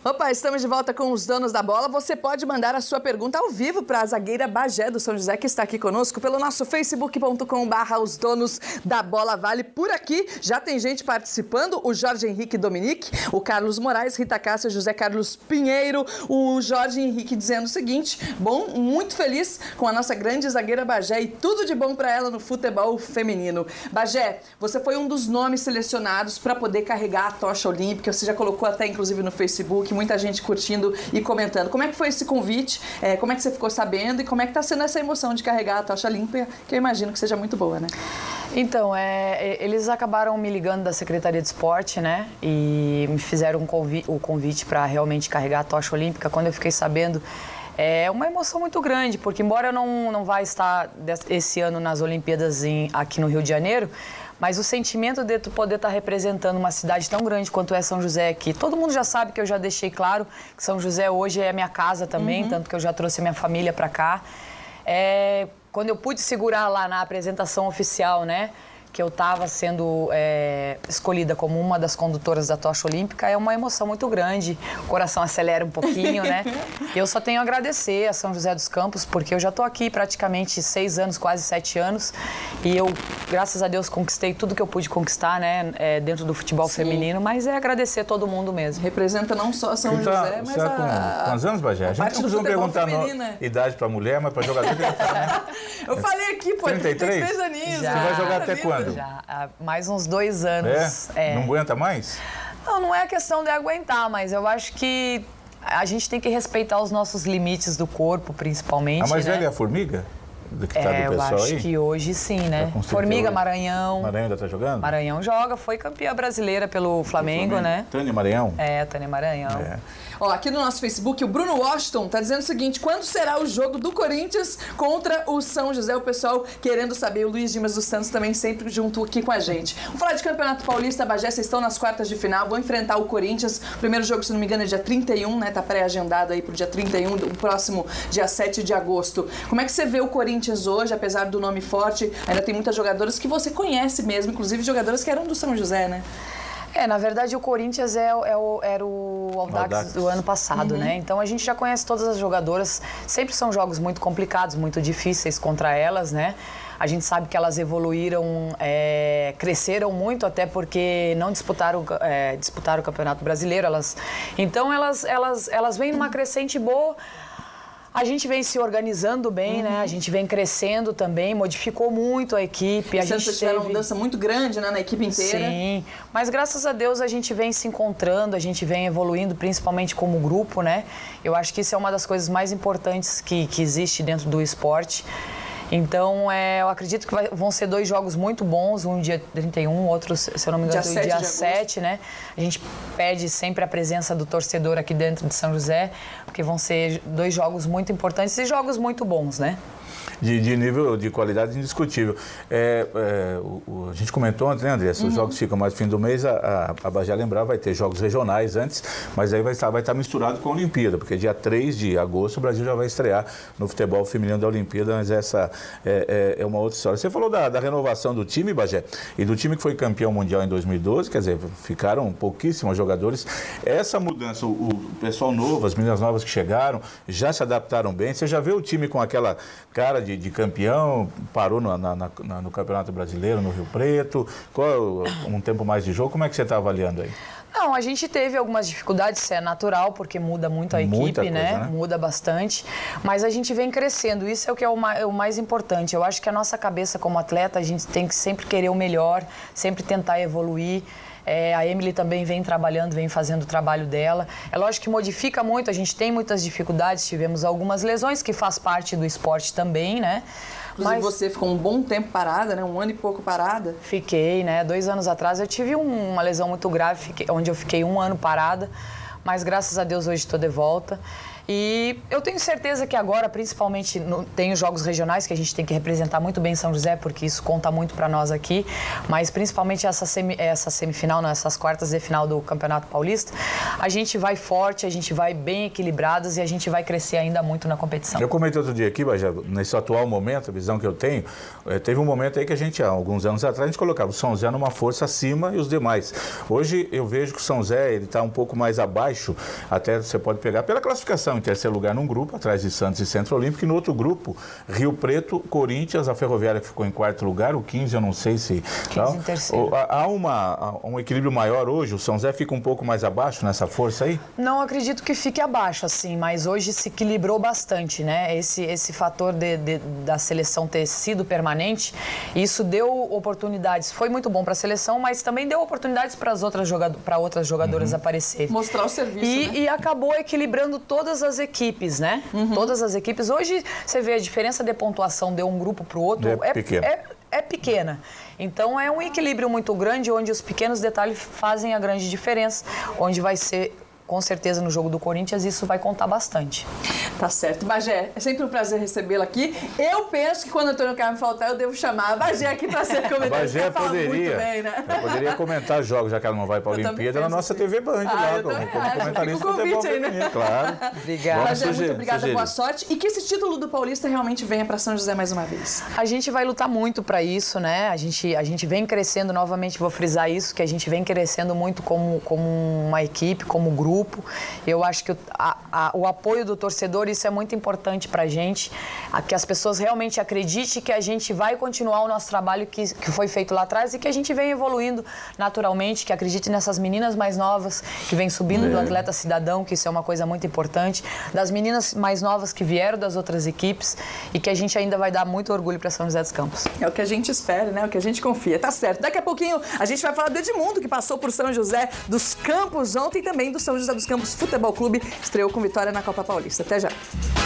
Opa, estamos de volta com os donos da bola. Você pode mandar a sua pergunta ao vivo para a zagueira Bagé do São José, que está aqui conosco, pelo nosso facebook.com/os donos da bola vale. Por aqui já tem gente participando, o Jorge Henrique Dominique, o Carlos Moraes, Rita Cássia, José Carlos Pinheiro, o Jorge Henrique dizendo o seguinte: bom, muito feliz com a nossa grande zagueira Bagé e tudo de bom para ela no futebol feminino. Bagé, você foi um dos nomes selecionados para poder carregar a tocha olímpica, você já colocou até inclusive no Facebook, muita gente curtindo e comentando. Como é que foi esse convite? Como é que você ficou sabendo? E como é que está sendo essa emoção de carregar a tocha olímpica, que eu imagino que seja muito boa, né? Então, eles acabaram me ligando da Secretaria de Esporte, né? E me fizeram o convite para realmente carregar a tocha olímpica. Quando eu fiquei sabendo, é uma emoção muito grande, porque embora eu não vá estar esse ano nas Olimpíadas aqui no Rio de Janeiro, mas o sentimento de tu poder estar representando uma cidade tão grande quanto é São José aqui. Todo mundo já sabe que eu já deixei claro que São José hoje é a minha casa também, tanto que eu já trouxe a minha família para cá. Quando eu pude segurar lá na apresentação oficial, né, que eu estava sendo escolhida como uma das condutoras da tocha olímpica, é uma emoção muito grande, o coração acelera um pouquinho, né? E eu só tenho a agradecer a São José dos Campos, porque eu já estou aqui praticamente 6 anos, quase 7 anos, e eu, graças a Deus, conquistei tudo que eu pude conquistar, né, dentro do futebol feminino, mas é agradecer todo mundo mesmo. Representa não só São José, mas quantos anos, Bagé? A gente não costuma perguntar idade para mulher, mas para jogador tem que estar, né? Eu falei aqui, pô, 33 aninhos. Você vai jogar até quando? Já, há mais uns 2 anos. Não aguenta mais? Não é questão de aguentar, mas eu acho que a gente tem que respeitar os nossos limites do corpo, principalmente. A mais né? velha é a Formiga? Do que tá do pessoal eu acho aí? que hoje sim, né? Formiga, Maranhão. Maranhão ainda tá jogando? Maranhão joga, foi campeã brasileira pelo Flamengo, né? Tânia Maranhão? Tânia Maranhão. Ó, aqui no nosso Facebook, o Bruno Washington tá dizendo o seguinte: quando será o jogo do Corinthians contra o São José? O pessoal querendo saber. O Luiz Dimas dos Santos também sempre junto aqui com a gente. Vamos falar de Campeonato Paulista. Bagé, vocês estão nas quartas de final, vão enfrentar o Corinthians. O primeiro jogo, se não me engano, é dia 31, né? Tá pré-agendado aí pro dia 31, o próximo dia 7 de agosto. Como é que você vê o Corinthians hoje, apesar do nome forte? Ainda tem muitas jogadoras que você conhece mesmo, inclusive jogadoras que eram do São José, né? Na verdade, o Corinthians era o Audax do ano passado, né? Então, a gente já conhece todas as jogadoras. Sempre são jogos muito complicados, muito difíceis contra elas, né? A gente sabe que elas evoluíram, cresceram muito, até porque não disputaram o Campeonato Brasileiro. Então, elas vêm numa crescente boa. A gente vem se organizando bem, né? A gente vem crescendo também, modificou muito a equipe. Vocês tiveram uma mudança muito grande, né, na equipe inteira. Sim, mas graças a Deus a gente vem se encontrando, a gente vem evoluindo, principalmente como grupo, né? Eu acho que isso é uma das coisas mais importantes que existe dentro do esporte. Então, eu acredito que vão ser 2 jogos muito bons, um dia 31, outro, se eu não me engano, dia 7, né? A gente pede sempre a presença do torcedor aqui dentro de São José, porque vão ser 2 jogos muito importantes e jogos muito bons, né? De nível de qualidade indiscutível. A gente comentou antes, né, André? Se os jogos ficam mais no fim do mês, a Bagé lembrar, vai ter jogos regionais antes, mas aí vai estar misturado com a Olimpíada, porque dia 3 de agosto o Brasil já vai estrear no futebol feminino da Olimpíada, mas essa é uma outra história. Você falou da renovação do time, Bagé, e do time que foi campeão mundial em 2012, quer dizer, ficaram pouquíssimos jogadores. Essa mudança, o pessoal novo, as meninas novas que chegaram, já se adaptaram bem. Você já vê o time com aquela cara de campeão, parou no Campeonato Brasileiro, no Rio Preto, qual um tempo mais de jogo, como é que você está avaliando aí? Não, a gente teve algumas dificuldades, isso é natural, porque muda muito a equipe, né? Muda bastante, mas a gente vem crescendo, isso é o que é o mais importante. Eu acho que a nossa cabeça como atleta, a gente tem que sempre querer o melhor, sempre tentar evoluir. A Emily também vem trabalhando, vem fazendo o trabalho dela. É lógico que modifica muito, a gente tem muitas dificuldades, tivemos algumas lesões, que faz parte do esporte também, né? Inclusive você ficou um bom tempo parada, né? 1 ano e pouco parada. Fiquei, né? 2 anos atrás eu tive uma lesão muito grave, onde eu fiquei 1 ano parada, mas graças a Deus hoje estou de volta. E eu tenho certeza que agora, principalmente, tem os jogos regionais, que a gente tem que representar muito bem São José, porque isso conta muito para nós aqui, mas principalmente essa semifinal, essas quartas de final do Campeonato Paulista, a gente vai forte, a gente vai bem equilibrados e a gente vai crescer ainda muito na competição. Eu comentei outro dia aqui, Bajé, nesse atual momento, a visão que eu tenho, teve um momento aí que a gente, há alguns anos atrás, a gente colocava o São José numa força acima e os demais. Hoje eu vejo que o São José está um pouco mais abaixo, até você pode pegar pela classificação, em terceiro lugar num grupo, atrás de Santos e Centro Olímpico, e no outro grupo, Rio Preto, Corinthians, a Ferroviária que ficou em quarto lugar, o 15 eu não sei se... 15 em terceiro. Há um equilíbrio maior hoje, o São José fica um pouco mais abaixo nessa força aí? Não acredito que fique abaixo, assim, mas hoje se equilibrou bastante, né? Esse fator da seleção ter sido permanente, isso deu oportunidades, foi muito bom para a seleção, mas também deu oportunidades para outras jogadoras aparecerem. Mostrar o serviço, né? E acabou equilibrando todas as equipes, né? Todas as equipes. Hoje você vê a diferença de pontuação de um grupo para o outro é pequena. Então é um equilíbrio muito grande, onde os pequenos detalhes fazem a grande diferença, onde vai ser... Com certeza, no jogo do Corinthians, isso vai contar bastante. Tá certo. Bagé, é sempre um prazer recebê-la aqui. Eu penso que quando o Antônio Carlos faltar, eu devo chamar a Bagé aqui para ser comentarista. Bagé poderia, bem, né? poderia comentar jogos, já que ela não vai para a Olimpíada, na nossa TV Band, lá, como comentarista do futebol feminino, claro. Obrigada. Bagé, muito obrigada, boa sorte. E que esse título do Paulista realmente venha para São José mais uma vez. A gente vai lutar muito para isso, né? A gente vem crescendo, novamente vou frisar isso, que a gente vem crescendo muito como uma equipe, como grupo. Eu acho que o apoio do torcedor, isso é muito importante para a gente, que as pessoas realmente acreditem que a gente vai continuar o nosso trabalho que foi feito lá atrás e que a gente vem evoluindo naturalmente, que acredite nessas meninas mais novas que vêm subindo do atleta cidadão, que isso é uma coisa muito importante, das meninas mais novas que vieram das outras equipes e que a gente ainda vai dar muito orgulho para São José dos Campos. É o que a gente espera, né? É o que a gente confia. Tá certo. Daqui a pouquinho a gente vai falar do Edmundo, que passou por São José dos Campos ontem, e também do São José dos Campos Futebol Clube, estreou com vitória na Copa Paulista. Até já.